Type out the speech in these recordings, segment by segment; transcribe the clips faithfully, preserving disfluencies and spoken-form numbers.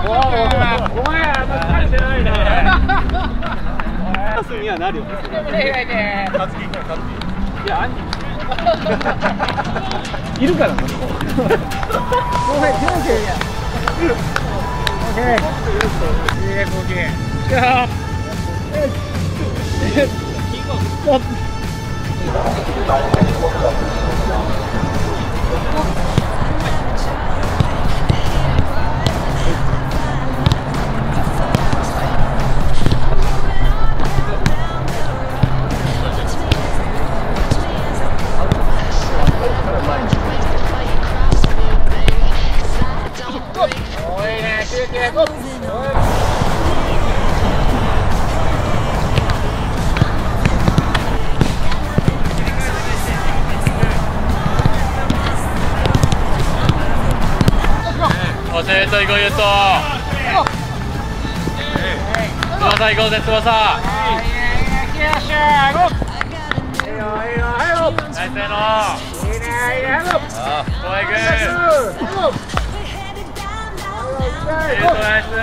お前あんま疲れてないね。 休みはなるよね。 いや、いるからな。ごめん、気をつけや。オッケー。いいね、オッケー。じゃあ。 えっと、行こう、ゆうと。翼行こうぜ、翼。ナイスへの。怖いぐ。ゆうと、ナイス。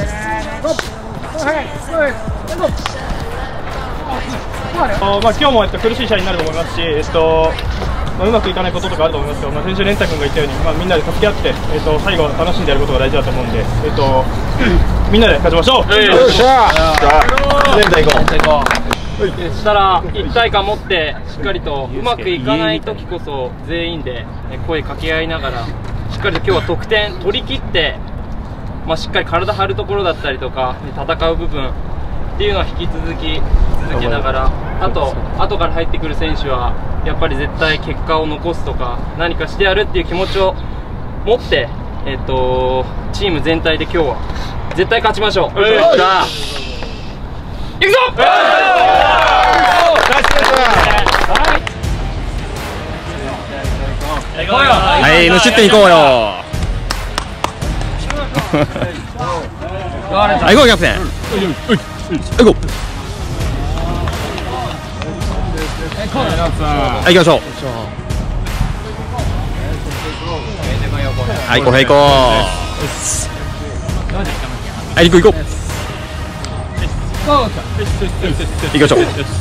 まあ、今日もえっと苦しい試合になると思いますし、えっと。まあ、うまくいかないこととかあると思いますけど、まあ、先週、蓮太君が言ったように、まあ、みんなで助け合って、えっと、最後、楽しんでやることが大事だと思うんで、えっと、みんなで勝ちましょう。よっしゃー、蓮太行こう。 そしたら、一体感持って、しっかりとうまくいかないときこそ、全員で声かけ合いながら、しっかりと今日は得点取り切って、まあ、しっかり体張るところだったりとか、戦う部分っていうのは引き続き続けながら、あと、後から入ってくる選手は、やっぱり絶対結果を残すとか何かしてやるっていう気持ちを持って、えー、とチーム全体で今日は絶対勝ちましょう。いくぞ！ はい、無失点いこうよ。はい、行こうキャプテン。はい、行こう。はい、行きましょう。はい、行こう、はい、行こう。はい、行こう、行こう。行きましょう。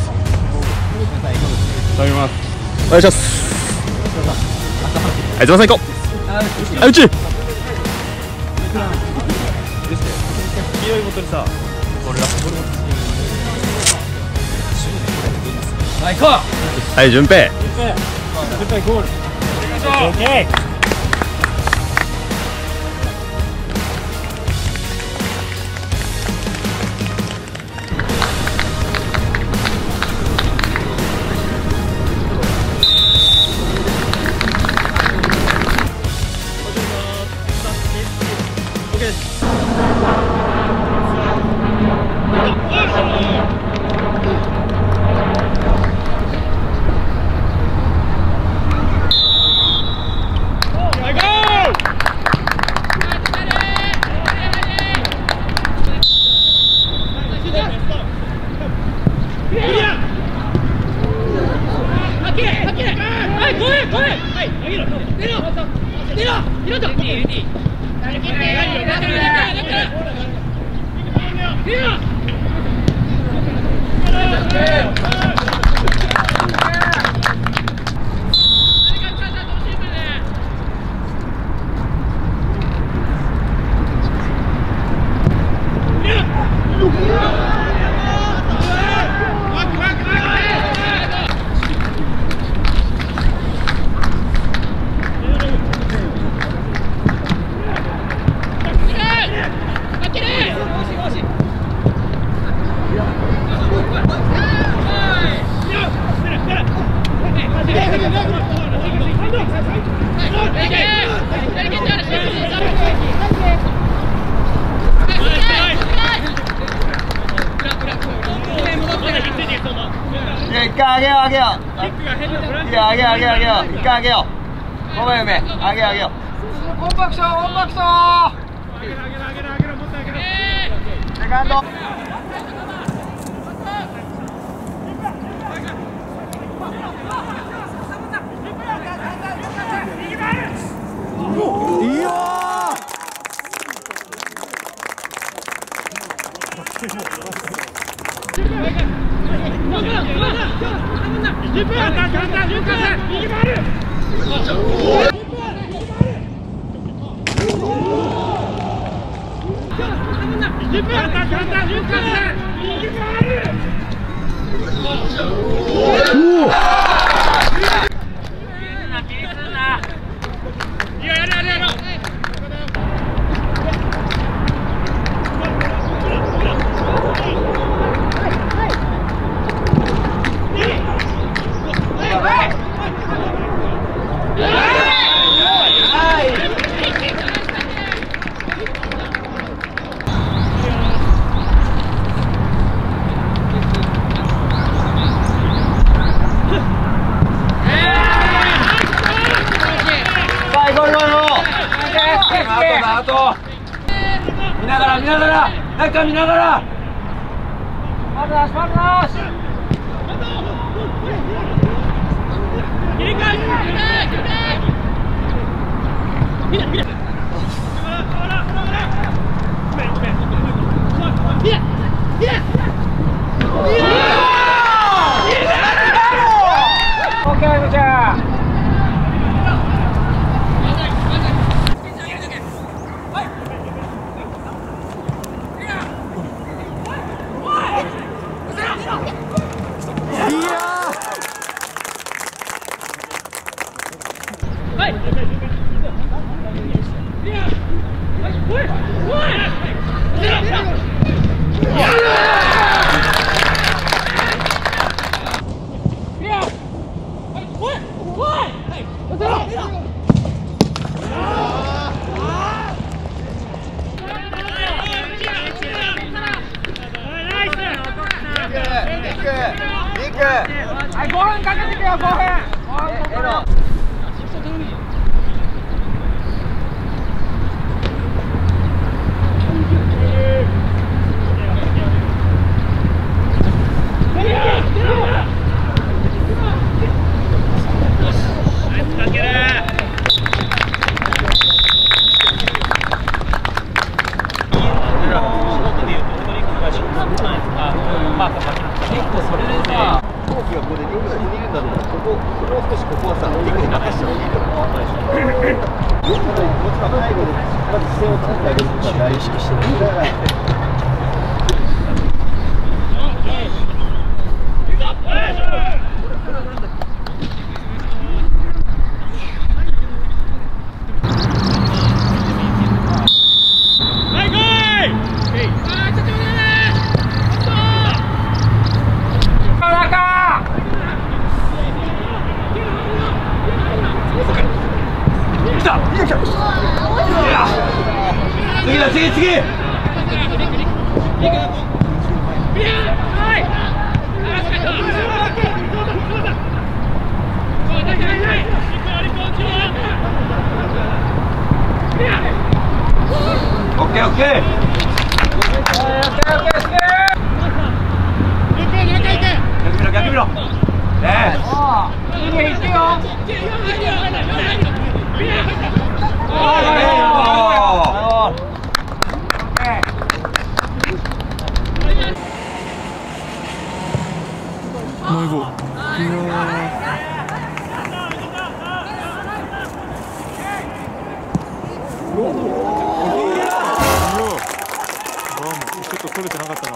お願いします。はい、翼行こう。はい、うち。黄色いボトルさ、これだ。はい、行こう。はい、順平。順平ゴール。オッケー。 一回あげようあげよう。いやあげようあげようあげよう。一回あげよう。ごめんごめん。あげようあげよう。コンパクトコンパクト。あげろあげろあげろあげろもっとあげろ。セカンド。いやー。 見ながら見ながら中見ながらまだしまだし切り替え見な見なオッケーじゃあはい、ごふんかけてくよ、ごふん。次だ次次オッケーオッケー逆見ろ逆見ろねえいいねいってよちょっと取れてなかったかも。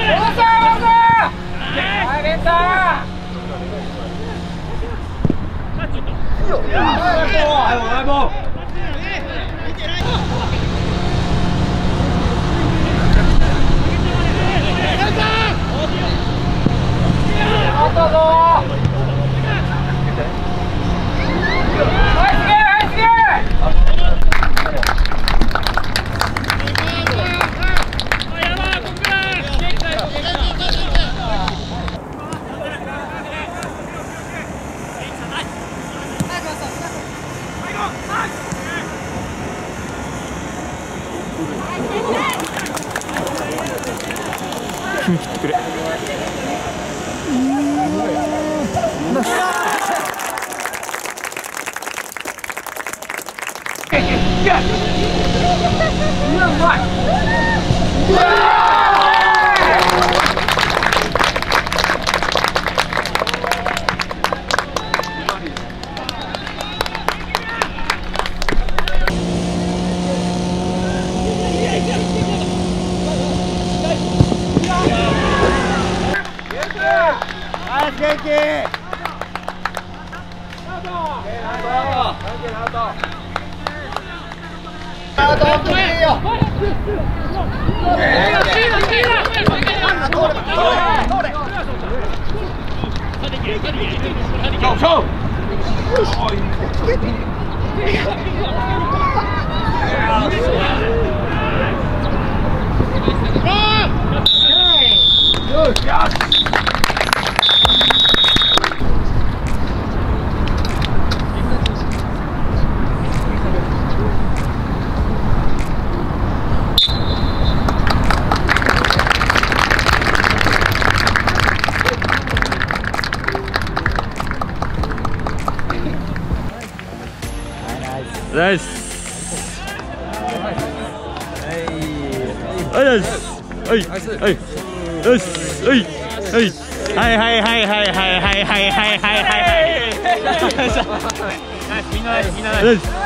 オ踏み切ってくれ。 元気。アウト、本当にいいよ。 ナイス。はいナイス。はいはいよしはいはいはいはいはいはいはいはいはいはいはいみんなナイスみんなナイス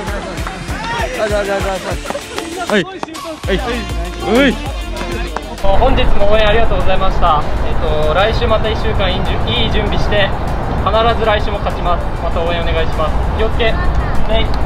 はいはい本日も応援ありがとうございました。えっと来週またいっしゅうかんいい準備して必ず来週も勝ちます。また応援お願いします。気をつけ。ねい。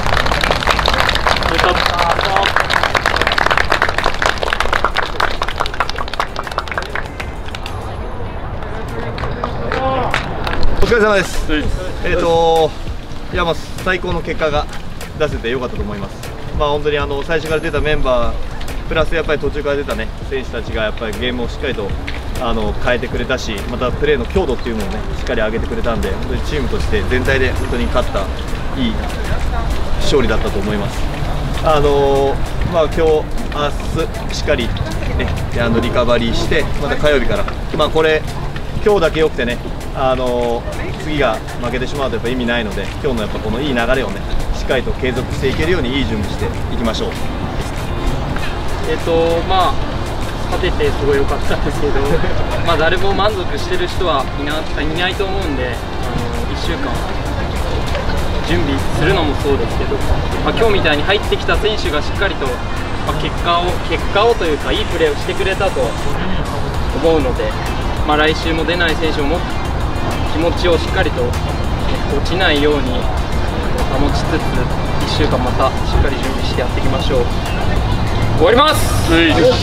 お疲れ様です。えっといやまあ最高の結果が出せてよかったと思います。まあ本当にあの最初から出たメンバープラスやっぱり途中から出たね選手たちがやっぱりゲームをしっかりとあの変えてくれたし、またプレーの強度っていうのをねしっかり上げてくれたんで、本当にチームとして全体で本当に勝ったいい勝利だったと思います。あのー、まあ今日明日しっかりねあのリカバリーしてまた火曜日からまあこれ今日だけ良くてねあのー、次が負けてしまうとやっぱ意味ないので、今日のやっぱこのいい流れをねしっかりと継続していけるようにいい準備していきましょう。 えっとまあ勝ててすごい良かったんですけどまあ誰も満足してる人はいな、いないと思うんで、あのいっしゅうかん準備するのもそうですけど、まあ、今日みたいに入ってきた選手がしっかりと、まあ、結果を結果をというかいいプレーをしてくれたと思うので、まあ、来週も出ない選手も気持ちをしっかりと落ちないように保ちつついっしゅうかんまたしっかり準備してやっていきましょう。終わります。 すごいな。プレッ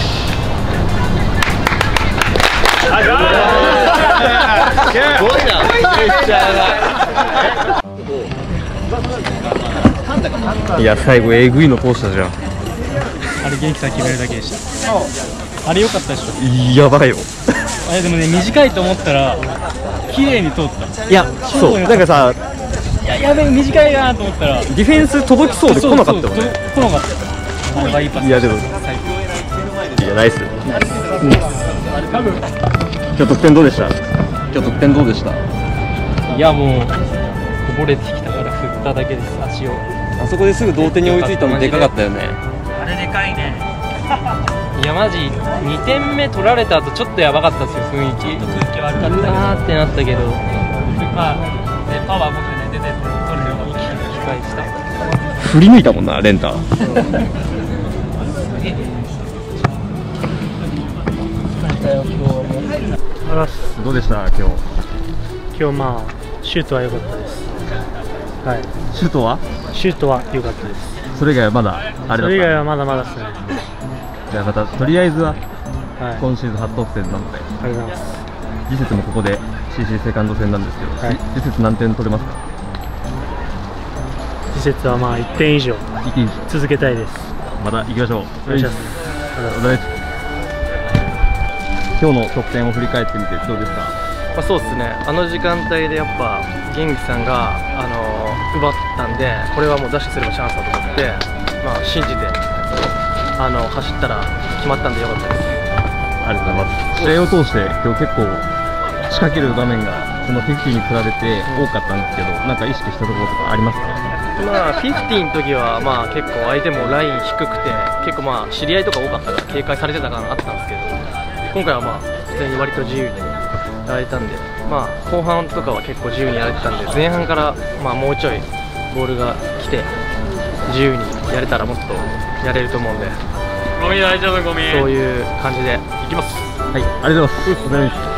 シャーが。 いや最後えぐいの通したじゃん。 あれ元気さ決めるだけでした。あれ良かったでしょ。 やばいよ。 あれでもね短いと思ったら綺麗に通った。 いやそうなんかさ、 いややべえ短いなと思ったらディフェンス届きそうで来なかったもんね。 来なかった。あれはいいパス。 いやでもいやナイス。今日得点どうでした？今日得点どうでした？ いやもうこぼれてきたから振っただけです。足をあそこですぐ同点に追いついたのでかかったよね。 あれでかいねいやマジにてんめ取られた後ちょっとやばかったですよ。雰囲気空気悪かったなーってなったけど、まあねパワー持ってね出てって取るように引き返した。 振り抜いたもんなレンタどうでした今日？ 今日まあシュートは良かったです。 はい。 シュートは？ シュートは良かったです。 それ以外はまだあれだった。 それ以外はまだまだですね。 じゃあまたとりあえずは、 はい、 今シーズン初得点なので。 ありがとうございます。 次節もここで シーシー セカンド戦なんですけど、はい、次節何点取れますか？ 次節はまあいってん以上続けたいです。 また行きましょう。 お願いします。 今日の得点を振り返ってみてどうですか？ まあ、そうですね、あの時間帯でやっぱ元気さんが、あのー、奪ったんで、これはもうダッシュすればチャンスだと思って、まあ、信じてあの走ったら決まったんでよかったです。 ありがとうございます。試合を通して今日結構仕掛ける場面がそのフィフティに比べて多かったんですけど、なんか意識したところとかありますか？ まあフィフティの時はまあ結構相手もライン低くて、結構まあ知り合いとか多かったから警戒されてた感があったんですけど、今回はまあ普通に割と自由にやられたんで、まあ後半とかは結構自由にやれてたんで、前半からまあもうちょいボールが来て自由にやれたらもっとやれると思うんで、 ゴミ大丈夫、ゴミ。 そういう感じでいきます。 はい、ありがとうございます。